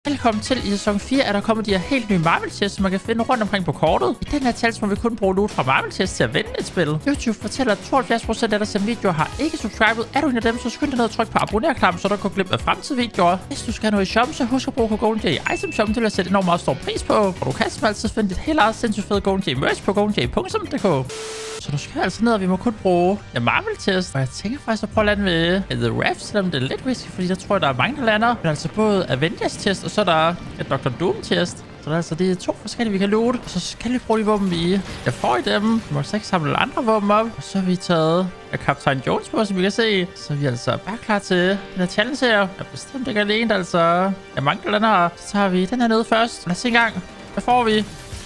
Velkommen til. I sæson 4 er der kommet de her helt nye Marvel chests, som man kan finde rundt omkring på kortet. I den her tals må vi kun bruge loot fra Marvel chests til at vinde et spil. YouTube fortæller, at 72% af der ser videoer har ikke subscribet. Er du en af dem, så skynd dig ned og tryk på abonner-knappen, så du kan glip af fremtidige videoer. Hvis du skal have noget i shoppen, så husk at bruge Golden J i Item Shoppen til at sætte enormt meget stor pris på. Og du kan som altid finde dit helt eget sindssygt fede Golden J merch på goldenj.dk. Så du skal altså ned, og vi må kun bruge Marvel chest. Og jeg tænker faktisk at prøve at lande ved The Raft, selvom det er lidt risky, fordi der tror jeg, der er mange, der lander. Men altså både Avengers chest, og så er der et Dr. Doom chest. Så der er altså de to forskellige, vi kan loote. Og så skal vi bruge de våben, jeg får i dem. Vi må altså ikke samle andre våben op. Og så har vi taget Captain Jones på, som vi kan se. Så er vi altså bare klar til den her challenge her. Jeg er bestemt ikke alene, der altså er mange, der lander her. Så tager vi den her nede først. Lad os se en gang. Hvad får vi?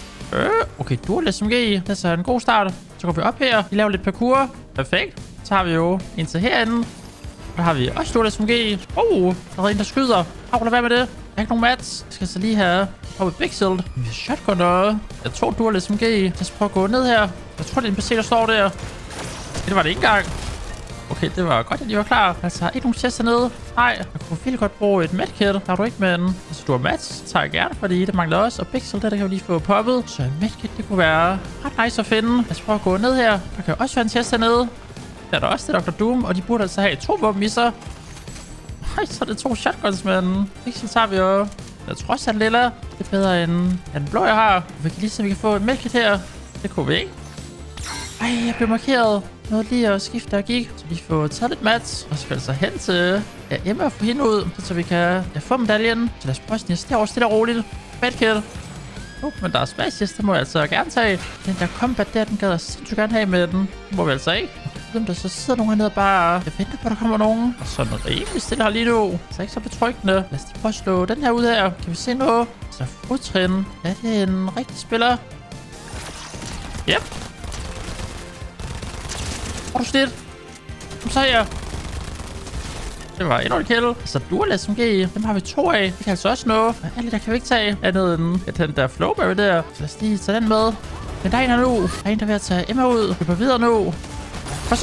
Okay, dual SMG. Det er så en god start. Så går vi op her. Vi laver lidt parkour. Perfekt. Så har vi jo en til herinde. Der har vi også dual SMG. Der er en, der skyder. Lad være med det. Jeg har ikke nogen mats. Jeg skal så lige have hoppet Big Shield. Vi har shotgun og jeg tog dual SMG. Lad os prøve at gå ned her. Jeg tror, det er en PC, der står der. Det var det ikke engang. Okay, det var godt, at de var klar. Altså, har ikke nogen chest hernede? Nej, jeg kunne virkelig godt bruge et medkit. Der har du ikke, men hvis du har mats, tager jeg gerne, fordi det mangler også. Og pixel, der kan vi lige få poppet. Så et medkit, det kunne være ret nice at finde. Lad os prøve at gå ned her. Der kan også være en chest hernede. Der er der også det Dr. Doom, og de burde altså have 2 våben i sig. Ej, så er det 2 shotguns, men pixel tager vi jo. Jeg tror også, at lilla det er bedre end den blå, jeg har. Vi kan lige se, om vi kan få et medkit her. Det kunne vi ikke. Ej, jeg blev markeret. Noget lige at skifte og gik. Så vi får taget lidt mats. Og så skal altså hen til Emma og få hende ud. Så vi kan få medaljen. Så lad os prøve at snige derovre stille og roligt. Medkit. Men der er spacious. Det må jeg altså gerne tage. Den der combat der, den gad jeg sindssygt gerne have med den. Det må vi altså ikke. Dem der så sidder nogen hernede bare. Jeg venter på, at der kommer nogen. Og så noget rimelig stille her lige nu. Så ikke så betryggende. Lad os lige prøve at slå den her ud her. Kan vi se noget? Så fodtrin. Er det en rigtig spiller? Yep. Hvor er du slidt? Kom så her. Det var endnu en kill. Altså dual SMG. Dem har vi 2 af. Det kan altså også nå. Og alle der kan vi ikke tage andet end den der flowberry der. Så lad os lige tage den med. Men der er en her nu. Der er en, der er ved at tage Emma ud. Vi går videre nu. Og så.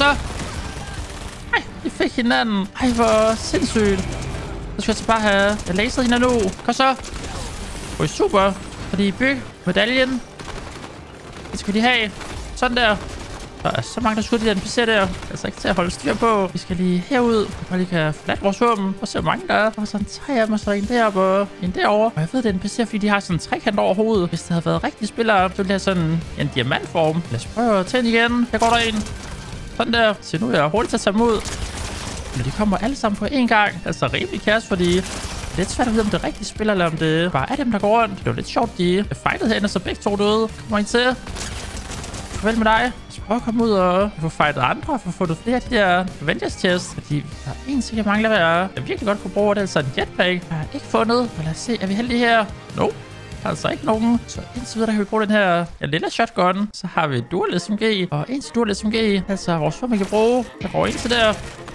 Ej, vi fik hinanden. Ej, hvor sindssygt. Så skal jeg altså bare have laser hende nu. Kom så. Oj, super. Fordi byg medaljen. Det skal vi lige have. Sådan der. Der er så mange, der skyder de der NPC'er der. Altså ikke til at holde styr på. Vi skal lige herud. Og bare lige kan flatte vores våben. Og se, hvor mange der er. Og sådan 3 af dem, og så er der en deroppe og en derovre. Og jeg ved, det er NPC'er, fordi de har sådan en trekant over hovedet. Hvis det havde været rigtige spillere, så ville det have sådan en diamantform. Lad os prøve at tænde igen. Her går der en. Sådan der. Så nu er jeg hurtigt til at tage dem ud. Men de kommer alle sammen på én gang. Altså rimelig kaos, fordi det er lidt svært at vide, om det er rigtige spillere, eller om det bare er dem, der går rundt. Det var lidt sjovt, de fightede herinde, så begge to døde. Kommer ind til. Farvel med dig. Prøv at komme ud og få fightet andre og få fundet flere af de der Avengers chests. Fordi der er en ting, jeg mangler, hvad jeg virkelig godt kunne bruge. Det er altså en jetpack. Jeg har ikke fundet. Men lad os se, er vi heldige her? No. Der er altså ikke nogen. Så indtil videre, der kan vi bruge den her lille shotgun. Så har vi dual SMG. Og en til dual SMG. Altså vores våben, vi kan bruge. Der går ind til der.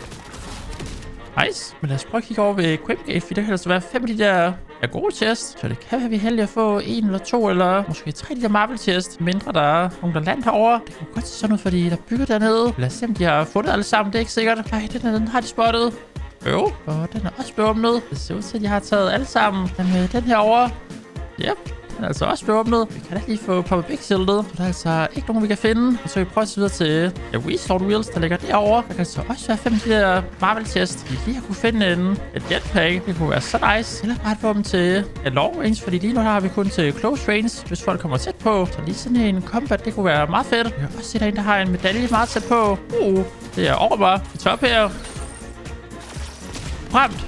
Nice. Men lad os prøve at kigge over ved Equipgate, fordi der kan altså være 5 af de der gode chests. Så det kan være, at vi er heldige at få 1 eller 2 eller måske 3 af de der Marvel chests. Mindre der er nogen, der lander herovre. Det kan godt se sådan ud, fordi der bygger dernede. Lad os se, om de har fundet alle sammen. Det er ikke sikkert. Nej, den har de spottet. Og den er også blevet åbnet. Det ser ud til, at de har taget alle sammen. Men den her over. Yep. Den er altså også blevet åbnet. Vi kan da lige få poppet Big Shieldet. Der er altså ikke nogen, vi kan finde. Og så kan vi prøve at videre til Resort Wheels, der ligger derovre. Der kan altså også være 5 af de der Marvel chests. Vi lige har kunne finde et jetpack. Det kunne være så nice. Eller bare et våben til long range, fordi lige nu har vi kun til close range, hvis folk kommer tæt på. Så lige sådan en combat, det kunne være meget fedt. Jeg kan også se, der er en, der har en medalje meget tæt på. Det er over mig. Vi tager op her. Ramt.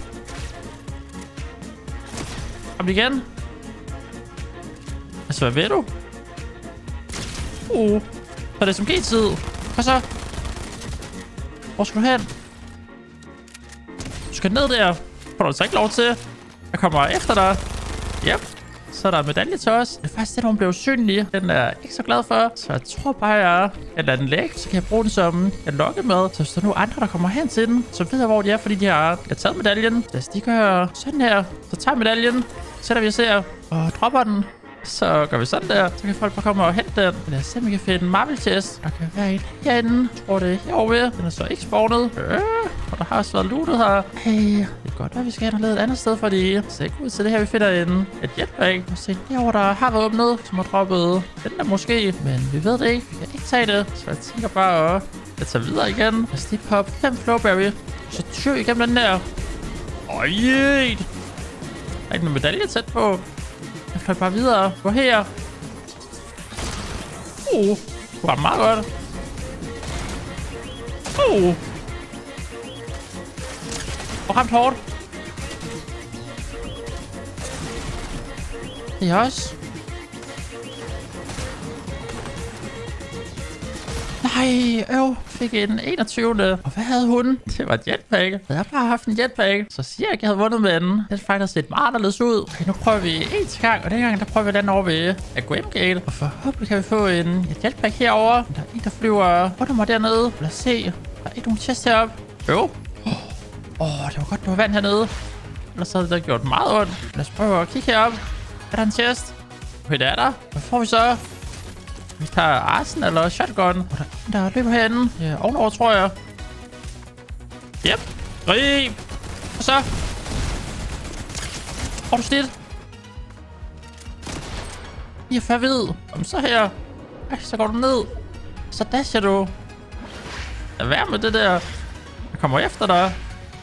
Ramt igen. Altså, hvad ved du? Så er det SMG-tid. Hvad så? Hvor skal du hen? Du skal ned der. Får du altså ikke lov til. Jeg kommer efter dig. Yep. Så er der medalje til os. Det er faktisk det, hun blev usynlig. Den er jeg ikke så glad for. Så jeg tror bare, jeg lader den lægge. Så kan jeg bruge den som en lokkemad. Så hvis der er nogle andre, der kommer hen til den, så ved jeg, hvor de er, fordi de har taget medaljen. Lad os lige gøre sådan her. Så tager medaljen. Sætter vi os her og dropper den. Så gør vi sådan der. Så kan folk bare komme og hente den. Lad os se, om vi kan finde en Marvel chest. Der kan være en herinde. Jeg tror, det er herovre. Den er så ikke spawnet. Og der har også været lootet her. Hey, det kan godt være, vi skal have et andet sted, fordi det ser ikke ud til det her, vi finder et jetpack. Og se, derovre der har været åbnet, som har droppet den der måske, men vi ved det ikke. Vi kan ikke tage det, så jeg tænker bare at tage videre igen. Lad os lige poppe 5 flowberry, så tyr igennem den der. Der er ikke nogen medalje tæt på. Jeg flytter bare videre. Gå her. Det var meget godt. Og ramt hårdt. Det er også. Nej, fik en 21. Og hvad havde hun? Det var et jetpack. Havde jeg bare haft en jetpack, så siger jeg ikke, jeg havde vundet med den. Det har faktisk set meget anderledes ud. Okay, nu prøver vi en til gang, og den gang, der prøver vi den over ved Aquamgate. Og forhåbentlig kan vi få et jetpack herover. Der er en, der flyver under mig dernede. Lad os se. Der er ikke nogen chest heroppe. Det var godt, du var vand hernede. Ellers havde det gjort meget ondt. Lad os prøve at kigge herop. Er der en chest? Okay, det er der. Hvad får vi så? Vi tager arsen eller shotgun. Og der løber herinde. Ja, ovenover, tror jeg. Yep. Grib. Og så. Får du snit? 49 hvid. Kom så her. Ej, så går du ned. Så dasher du. Lad være med det der. Jeg kommer efter dig.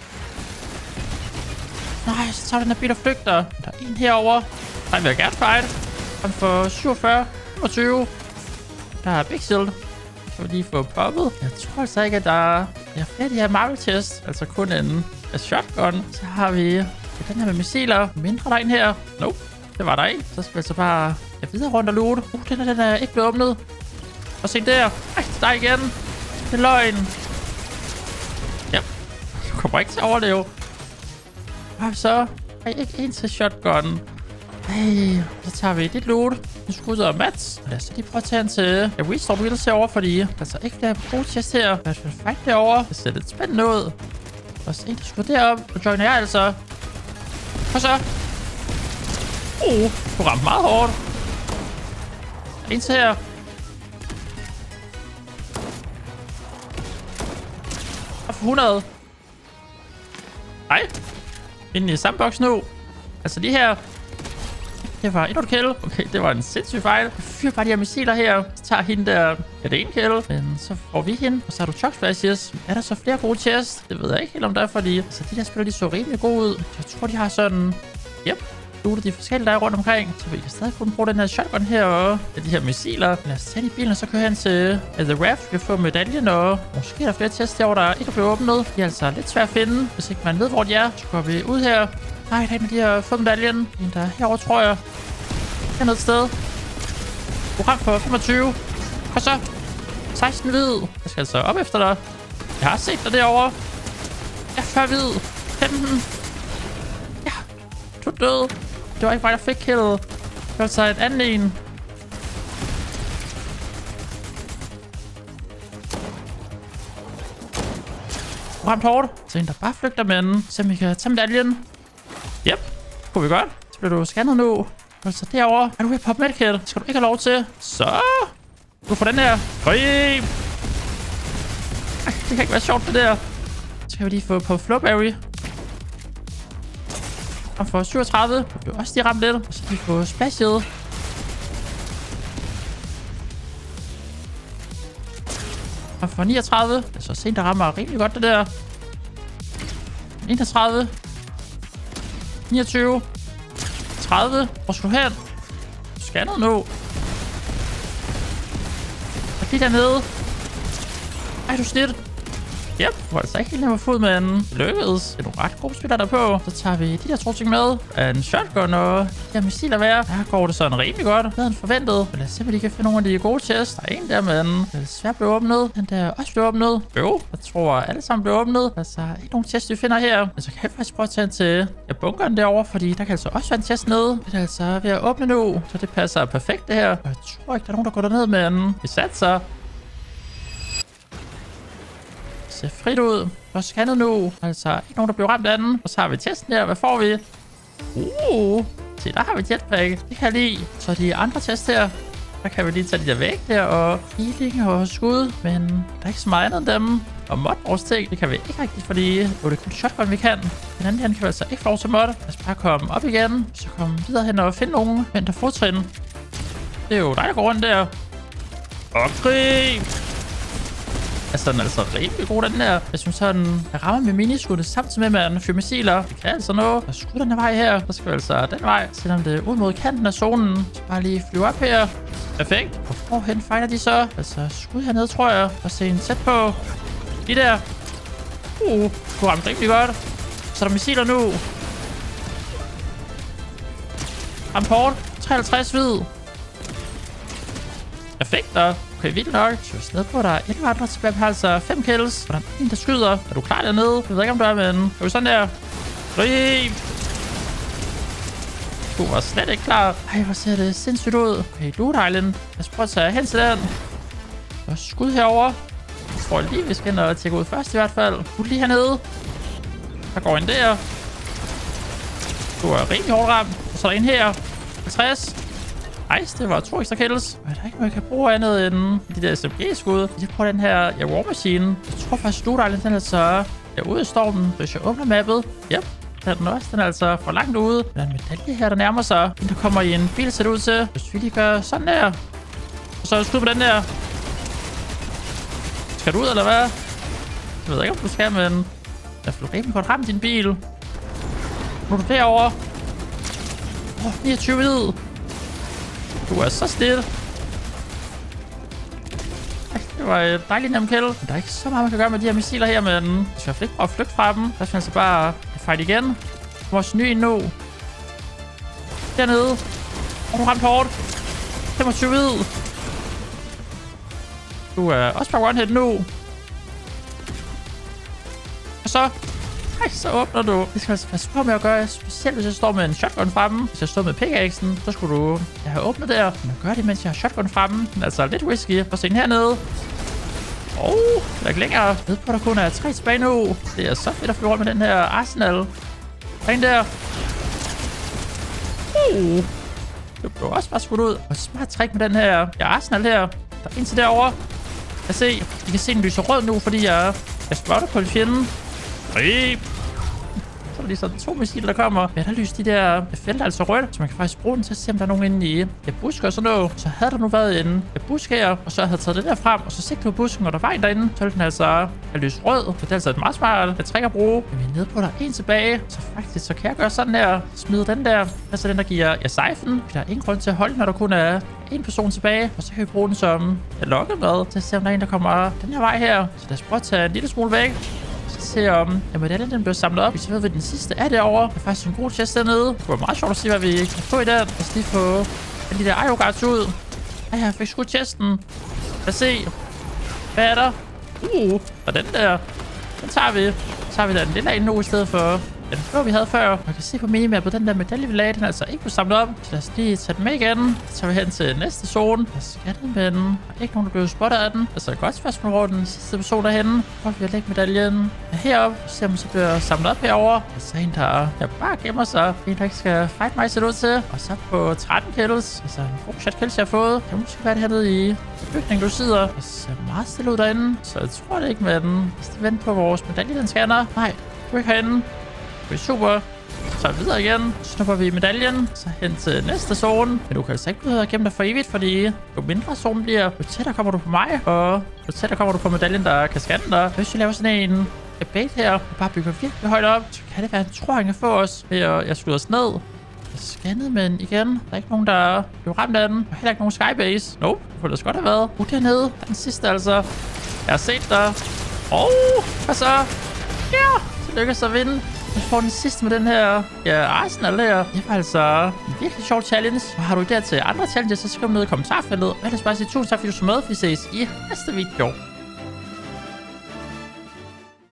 Nej, så tager den her bil og flygter. Der er en herovre. Nej, vil jeg gerne fight. Han får 47. 25. Der er Big Shield. Så vi lige få poppet. Jeg tror altså ikke, at der er flere af de her Marvel Chest. Altså kun en shotgun. Så har vi den her med missiler. Mindre der en her. Nope, det var der ikke. Så skal vi altså bare videre rundt og loote. Den er ikke blevet åbnet. Og se der. Ej, der er igen. Det er løgn. Ja. Jeg kommer ikke til at overleve. Hvad har vi så? Ej, ikke en til shotgun. Ej, så tager vi dit loot. Nu skudder og Mats. Og lad os lige prøve at tage en til Restore Wheels herovre, fordi der er så ikke flere gode chest her. Lad os fight derovre. Det ser lidt spændende ud. Og så en, der skyder derop. Og joiner jeg altså. Og så. Du ramte meget hårdt. En til her. Og for 100. Nej. Inde i samme boks nu. Altså de her. Det var endnu et kill. Okay, det var en sindssyg fejl. Jeg fyrer bare de her missiler her. Så tager hende der. Ja, det er en kill. Men så får vi hende. Og så har du Chuck Splashes. Er der så flere gode chests? Det ved jeg ikke helt om der er, fordi så de der spiller, de så rimelig gode ud. Jeg tror, de har sådan. Yep. Lootet de forskellige, der er rundt omkring. Så vi kan stadig kun bruge den her shotgun her. Og de her missiler. Lad os tage de bilen, og så kører han til The Raft. Vi kan få medaljen, og måske er der flere chests derovre, der ikke er blevet åbnet. De er altså lidt svært at finde. Hvis ikke man ved, hvor de er, så går vi ud her. Nej, der er en af de her fået medaljen. En der er herovre, tror jeg. Hernede et sted. Program for 25. Og så 16 hvid. Jeg skal altså op efter dig. Jeg har set dig derovre. Ja, 40 hvid. 15. Ja, du er død. Det var ikke mig, der fik killet. Det var altså et andet en. Ramt hårdt. Så en, der bare flygter med den. Så vi kan tage medaljen. Yep, kunne vi godt. Så bliver du scannet nu. Altså derovre. Er du ved at poppe medkit? Skal du ikke have lov til? Så. Du får den her. Ej, det kan ikke være sjovt det der. Så skal vi lige få på flowberry. Og for 37. Du bliver også lige ramt lidt. Og så lige få splashet. Og for 39. Det er så sent, der rammer rimelig godt det der. 31. 29. 30. Hvor skal du hen? Scannet nu. Og lige dernede. Ej, du snit. Yep, du var altså ikke helt nemmere fod, men lykkedes. Det er nogle ret gode spillere der på. Så tager vi de der 2 ting med. En shotgun og de her missiler værd. Der går det sådan rimelig godt. Bedre end forventet. Men lad os se, om vi kan finde nogle af de gode chests. Der er en der, men det er svært blevet åbnet. Den der også blev åbnet. Jo, jeg tror alle sammen blev åbnet. Altså, ikke nogen chests, vi finder her. Men så kan jeg faktisk prøve at tage en til bunkeren derovre, fordi der kan altså også være en chest nede. Det er altså ved at åbne nu. Så det passer perfekt det her. Og jeg tror ikke, der er nogen, der går derned, men vi satser. Ser frit ud. Og scannet nu. Altså, ikke nogen, der bliver ramt af den. Og så har vi testen her. Hvad får vi? Se, der har vi jetpack. Det kan jeg lide. Så de andre test her. Der kan vi lige tage de der væk der. Og healing og skud. Men der er ikke så meget andet end dem. Og mod vores ting, det kan vi ikke rigtigt, fordi det er kun shotgun, vi kan. Den anden kan vi altså ikke få lov til mod. Lad os bare komme op igen. Så komme videre hen og finde nogen. Venter fodtrin. Det er jo dig, der går rundt der. Og grib! Altså, den er altså rimelig god, den der. Jeg synes sådan, jeg rammer med miniskuddet samtidig med, at man fyrer missiler. Det kan altså noget. Der skud den her vej her. Så skal vi altså den vej. Selvom det er ud mod kanten af zonen. Så bare lige flyve op her. Perfekt. Hvorhen fejler de så? Altså, skud hernede, tror jeg. Og se en tæt på. De der. Du ramte rigtig godt. Så er der missiler nu. Ramport. 53 hvid. Perfekt, da. Okay, vildt nok. Så vi ned på, der er 11 andre tilbage på altså 5 kills. Og der er en, der skyder. Er du klar dernede? Jeg ved ikke, om du er, men... Er vi sådan der? Grib! Du var slet ikke klar. Ej, hvor ser det sindssygt ud. Okay, Loot Island. Lad os prøve at tage hen til den. Og skud herover. Jeg tror lige, vi skal ind og tjekke ud først i hvert fald. Du lige hernede. Der går en der. Du er rigtig hårdt ramt. Og så er der en her. 50. Nice, det var 2 ekstra kills. Men der er ikke noget, jeg kan bruge andet end de der SMG-skud. Jeg prøver den her War Machine. Jeg tror faktisk, Loot Island, den er altså ude i stormen. Hvis jeg åbner mappet. Yep. Den også. Den er altså for langt ude. Der er en medalje her, der nærmer sig. Den der kommer i en bil, ser det ud til. Hvis vi lige gør sådan der. Og så skud på den der. Skal du ud, eller hvad? Jeg ved ikke, om du skal, men... Jeg får rimelig godt ramt din bil. Nu er du derovre. 29 hvid. Du er så stille. Det var et dejligt nemt kill. Der er ikke så meget, man kan gøre med de her missiler her, men jeg skal ikke prøve at flygte fra dem. Der skal altså bare fight igen. Vores nye nu. Dernede. Du ramt hårdt. 25 hvid. Du er også bare one hit nu. Og så... Ej, så åbner du. Det skal altså passe på med at gøre, specielt hvis jeg står med en shotgun fremme. Hvis jeg står med pickaxen, så skulle du have åbnet der. Men gør det, mens jeg har shotgun fremme. Den er altså lidt risky. Og se den hernede. Der er ikke længere. Jeg ved på, der kun er 3 tilbage nu. Det er så fedt at flyve rundt med den her Arsenal. Ring der. Det blev også bare skudt ud. Og smart trick med den her Arsenal her. Der er en til derovre. Jeg se. I kan se, den lyser rød nu, fordi jeg spotter på fjenden. Grib! Så er der lige sådan 2 missiler, der kommer. Ja, der lyser de der felter altså rødt, så man kan faktisk bruge den til at se, om der er nogen inde i busk og sådan noget. Så havde der nu været en busk her, og så havde jeg taget det der frem, og så sigtet på busken, og der var en derinde, så ville den altså have lyst rød. Så det er altså et meget smart trick at bruge. Men vi er nede på, der er en tilbage, så faktisk så kan jeg gøre sådan der. Smide den der, altså den, der giver sejfen. Der er ingen grund til at holde, når der kun er en person tilbage, og så kan vi bruge den som lokkemad til at se, om der er en, der kommer den her vej her. Så lad os prøve at tage en lille smule væk. Se om medaljen den bliver samlet op. Hvis jeg ved, hvad den sidste er derovre. Der er faktisk en god chest dernede. Det var meget sjovt at se, hvad vi kan få i den. Lad os lige få de der IO guards ud. Ej, jeg fik skudt chesten. Lad os se. Hvad er der? Og den der. Den tager vi. Så tager vi den lille af nu i stedet for den blå, vi havde før. Man kan se på minimappet, den der medalje, vi lagde, den er altså ikke blevet samlet op. Så lad os lige tage den med igen. Så tager vi hen til næste zone. Der skal den, men der er ikke nogen, der bliver spottet af den. Altså, godt spørgsmål, hvor den sidste person derhenne. Prøv vi at lægge medaljen heroppe. Så om så bliver samlet op herover. Så er en, der bare gemmer sig. En, der ikke skal fight mig, ser det ud til. Og så på 13 kills. Altså, en god shot kills, jeg har fået. Det må måske være det hernede i bygningen, du sidder. Det ser meget stille ud derinde. Så jeg tror det ikke med den. Hvis de venter på vores medalje, den scanner. Nej, du er ikke herinde. Det er super. Så videre igen. Så snupper vi medaljen. Så hen til næste zone. Men du kan altså ikke blive gemme dig for evigt, fordi jo mindre zonen bliver, jo tættere kommer du på mig. Og jo tættere kommer du på medaljen, der kan scanne dig. Hvis vi laver sådan en bait her, og bare bygger virkelig højt op, så kan det være en troring at få os. Ved at jeg skyder os ned. Jeg scannede, men igen, der er ikke nogen, der blev ramt af den. Og heller ikke nogen skybase. Nope, det kunne ellers godt have været. Dernede. Der er den sidste altså. Jeg har set dig. Hvad så? Ja, det lykkedes at vinde. Jeg får den sidste med den her Arsenal her. Det var altså en virkelig sjov challenge. Og har du idéer til andre challenges, så skriv dem ned i kommentarfeltet. Og ellers bare sige tusind tak, fordi du så med. Vi ses i næste video.